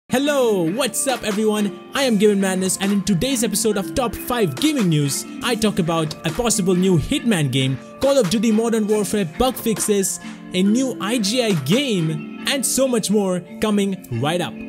Hello, what's up everyone? I am GaminMadness, and in today's episode of Top 5 Gaming News, I talk about a possible new Hitman game, Call of Duty Modern Warfare bug fixes, a new IGI game, and so much more coming right up.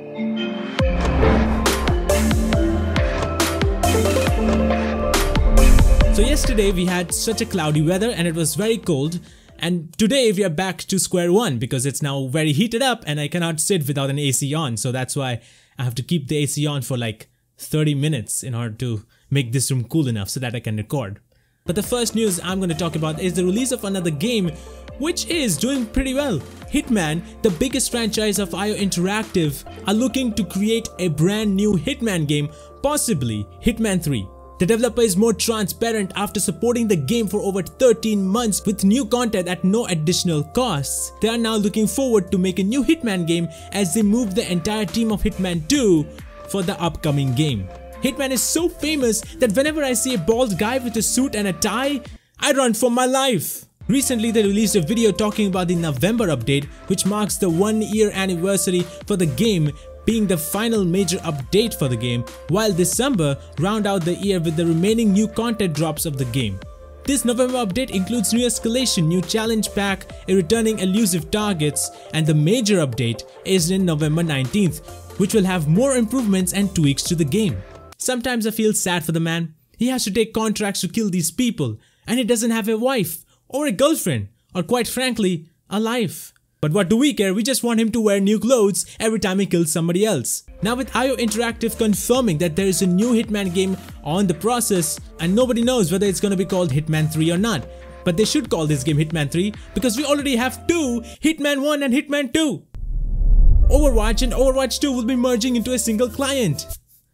So yesterday we had such a cloudy weather and it was very cold. And today we are back to square one because it's now very heated up and I cannot sit without an AC on. So that's why I have to keep the AC on for like 30 minutes in order to make this room cool enough so that I can record. But the first news I'm going to talk about is the release of another game which is doing pretty well. Hitman, the biggest franchise of IGI Interactive, are looking to create a brand new Hitman game, possibly Hitman 3. The developer is more transparent after supporting the game for over 13 months with new content at no additional costs. They are now looking forward to make a new Hitman game as they move the entire team of Hitman 2 for the upcoming game. Hitman is so famous that whenever I see a bald guy with a suit and a tie, I run for my life. Recently they released a video talking about the November update, which marks the 1-year anniversary for the game, being the final major update for the game, while December round out the year with the remaining new content drops of the game. This November update includes new escalation, new challenge pack, a returning elusive targets, and the major update is in November 19th, which will have more improvements and tweaks to the game. Sometimes I feel sad for the man. He has to take contracts to kill these people, and he doesn't have a wife, or a girlfriend, or quite frankly, a life. But what do we care? We just want him to wear new clothes every time he kills somebody else. Now with IGI Interactive confirming that there is a new Hitman game on the process and nobody knows whether it's gonna be called Hitman 3 or not. But they should call this game Hitman 3 because we already have two, Hitman 1 and Hitman 2. Overwatch and Overwatch 2 will be merging into a single client.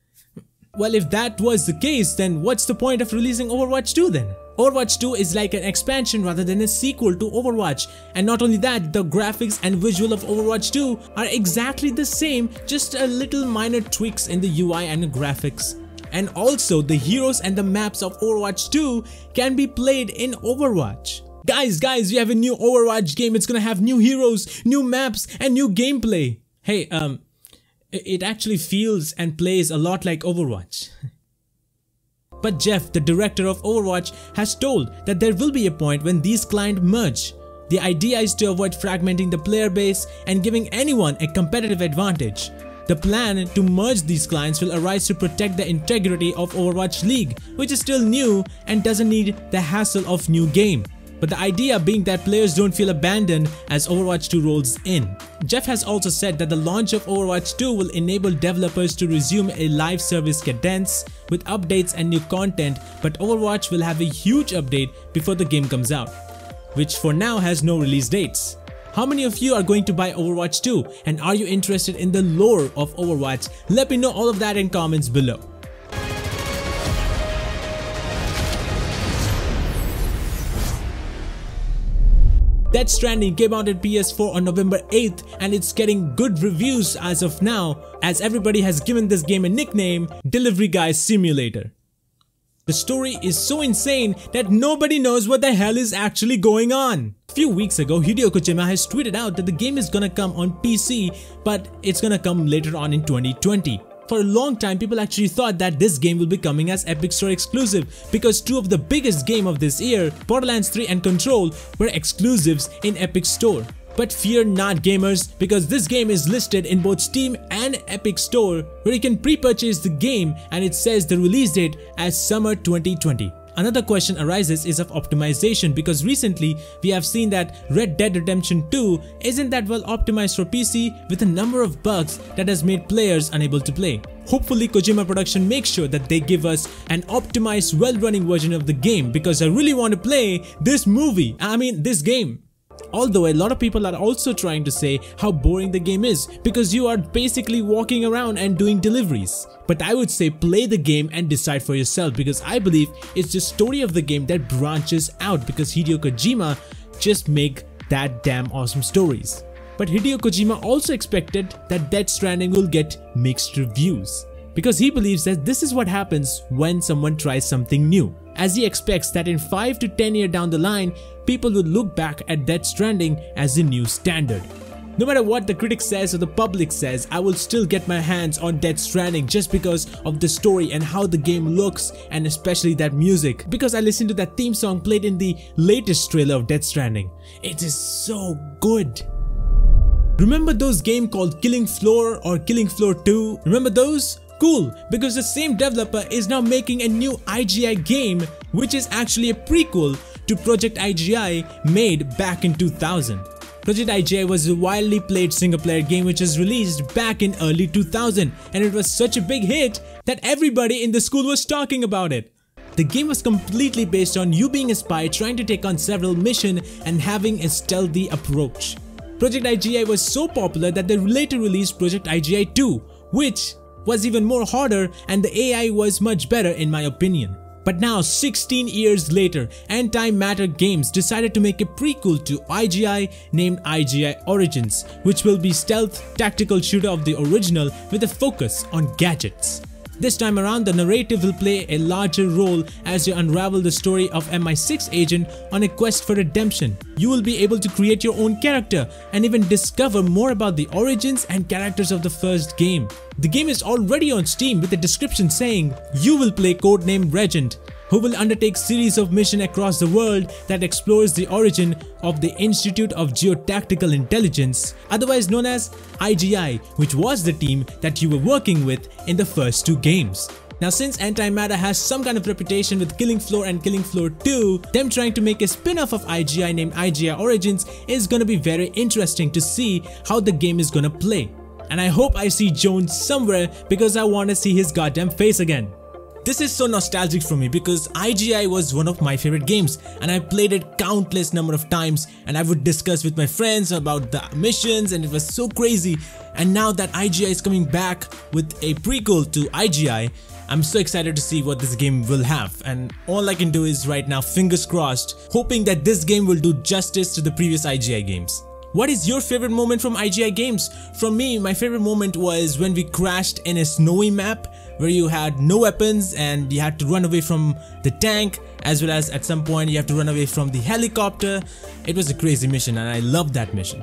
Well, if that was the case, then what's the point of releasing Overwatch 2 then? Overwatch 2 is like an expansion rather than a sequel to Overwatch, and not only that, the graphics and visual of Overwatch 2 are exactly the same, just a little minor tweaks in the UI and the graphics. And also the heroes and the maps of Overwatch 2 can be played in Overwatch. Guys, we have a new Overwatch game. It's gonna have new heroes, new maps, and new gameplay. Hey, it actually feels and plays a lot like Overwatch. But Jeff, the director of Overwatch, has told that there will be a point when these clients merge. The idea is to avoid fragmenting the player base and giving anyone a competitive advantage. The plan to merge these clients will arise to protect the integrity of Overwatch League, which is still new and doesn't need the hassle of new game. But the idea being that players don't feel abandoned as Overwatch 2 rolls in. Jeff has also said that the launch of Overwatch 2 will enable developers to resume a live service cadence with updates and new content, but Overwatch will have a huge update before the game comes out, which for now has no release dates. How many of you are going to buy Overwatch 2, and are you interested in the lore of Overwatch? Let me know all of that in comments below. Stranding came out at PS4 on November 8th and it's getting good reviews as of now, as everybody has given this game a nickname, Delivery Guy Simulator. The story is so insane that nobody knows what the hell is actually going on. A few weeks ago, Hideo Kojima has tweeted out that the game is gonna come on PC, but it's gonna come later on in 2020. For a long time, people actually thought that this game will be coming as Epic Store exclusive because two of the biggest games of this year, Borderlands 3 and Control, were exclusives in Epic Store. But fear not gamers, because this game is listed in both Steam and Epic Store, where you can pre-purchase the game, and it says the release date as summer 2020. Another question arises is of optimization, because recently we have seen that Red Dead Redemption 2 isn't that well optimized for PC with a number of bugs that has made players unable to play. Hopefully Kojima Production makes sure that they give us an optimized, well-running version of the game, because I really want to play this game. Although a lot of people are also trying to say how boring the game is because you are basically walking around and doing deliveries. But I would say play the game and decide for yourself, because I believe it's the story of the game that branches out, because Hideo Kojima just make that damn awesome stories. But Hideo Kojima also expected that Death Stranding will get mixed reviews, because he believes that this is what happens when someone tries something new, as he expects that in 5 to 10 years down the line, people will look back at Death Stranding as the new standard. No matter what the critic says or the public says, I will still get my hands on Death Stranding just because of the story and how the game looks, and especially that music, because I listened to that theme song played in the latest trailer of Death Stranding. It is so good. Remember those games called Killing Floor or Killing Floor 2? Remember those? Cool, because the same developer is now making a new IGI game, which is actually a prequel to Project IGI made back in 2000. Project IGI was a widely played single-player game which was released back in early 2000, and it was such a big hit that everybody in the school was talking about it. The game was completely based on you being a spy trying to take on several missions and having a stealthy approach. Project IGI was so popular that they later released Project IGI 2, which was even more harder, and the AI was much better in my opinion. But now 16 years later, Antimatter Games decided to make a prequel to IGI named IGI Origins, which will be stealth tactical shooter of the original with a focus on gadgets. This time around, the narrative will play a larger role as you unravel the story of MI6 agent on a quest for redemption. You will be able to create your own character and even discover more about the origins and characters of the first game. The game is already on Steam with a description saying, you will play codename Regent, who will undertake series of missions across the world that explores the origin of the Institute of Geotactical Intelligence, otherwise known as IGI, which was the team that you were working with in the first two games. Now, since Antimatter has some kind of reputation with Killing Floor and Killing Floor 2, them trying to make a spin-off of IGI named IGI Origins is gonna be very interesting to see how the game is gonna play. And I hope I see Jones somewhere because I wanna see his goddamn face again. This is so nostalgic for me because IGI was one of my favorite games and I played it countless number of times, and I would discuss with my friends about the missions, and it was so crazy. And now that IGI is coming back with a prequel to IGI, I'm so excited to see what this game will have, and all I can do is right now, fingers crossed, hoping that this game will do justice to the previous IGI games. What is your favorite moment from IGI games? From me, my favorite moment was when we crashed in a snowy map where you had no weapons and you had to run away from the tank, as well as at some point you have to run away from the helicopter. It was a crazy mission and I loved that mission.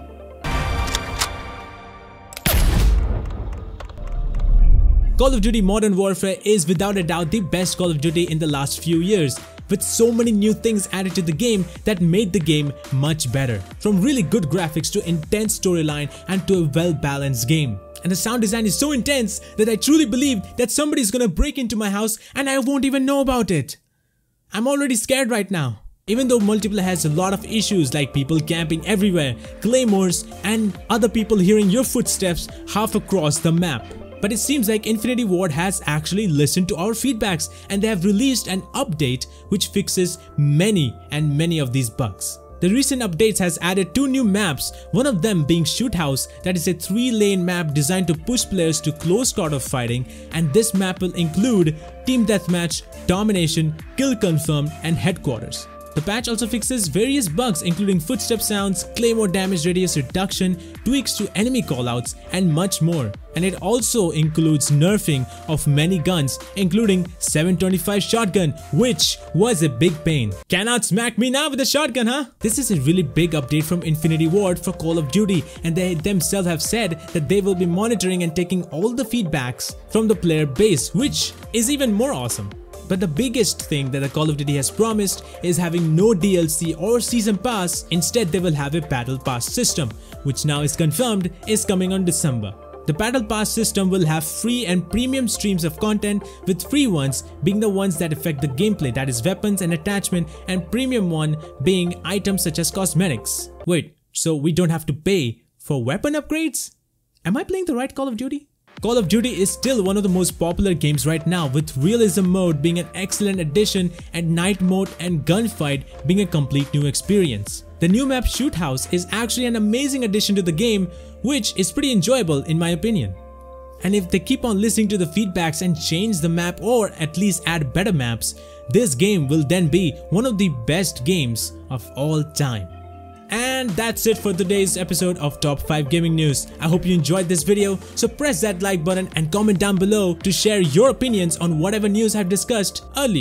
Call of Duty Modern Warfare is without a doubt the best Call of Duty in the last few years, with so many new things added to the game that made the game much better. From really good graphics to intense storyline and to a well-balanced game. And the sound design is so intense that I truly believe that somebody's gonna break into my house and I won't even know about it. I'm already scared right now. Even though multiplayer has a lot of issues like people camping everywhere, claymores, and other people hearing your footsteps half across the map. But it seems like Infinity Ward has actually listened to our feedbacks and they have released an update which fixes many of these bugs. The recent updates has added 2 new maps, one of them being Shoot House, that is a 3-lane map designed to push players to close quarter fighting, and this map will include Team Deathmatch, Domination, Kill Confirmed, and Headquarters. The patch also fixes various bugs including footstep sounds, claymore damage radius reduction, tweaks to enemy callouts, and much more. And it also includes nerfing of many guns including 725 shotgun, which was a big pain. Cannot smack me now with a shotgun, huh? This is a really big update from Infinity Ward for Call of Duty, and they themselves have said that they will be monitoring and taking all the feedbacks from the player base, which is even more awesome. But the biggest thing that the Call of Duty has promised is having no DLC or Season Pass. Instead, they will have a Battle Pass system, which now is confirmed is coming on December. The Battle Pass system will have free and premium streams of content, with free ones being the ones that affect the gameplay, that is weapons and attachment, and premium one being items such as cosmetics. Wait, so we don't have to pay for weapon upgrades? Am I playing the right Call of Duty? Call of Duty is still one of the most popular games right now, with Realism mode being an excellent addition and Night mode and Gunfight being a complete new experience. The new map Shoot House is actually an amazing addition to the game, which is pretty enjoyable in my opinion. And if they keep on listening to the feedbacks and change the map or at least add better maps, this game will then be one of the best games of all time. And that's it for today's episode of Top 5 Gaming News. I hope you enjoyed this video, so press that like button and comment down below to share your opinions on whatever news I've discussed earlier.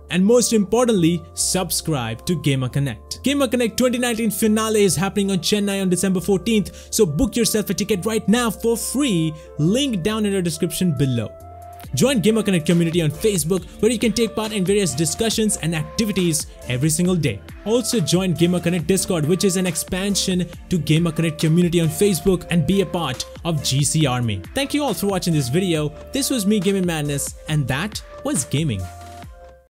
And most importantly, subscribe to GamerConnect. GamerConnect 2019 finale is happening on Chennai on December 14th, so book yourself a ticket right now for free, link down in the description below. Join GamerConnect community on Facebook where you can take part in various discussions and activities every single day. Also join GamerConnect Discord, which is an expansion to GamerConnect community on Facebook, and be a part of GC Army. Thank you all for watching this video. This was me, GaminMadness, and that was gaming.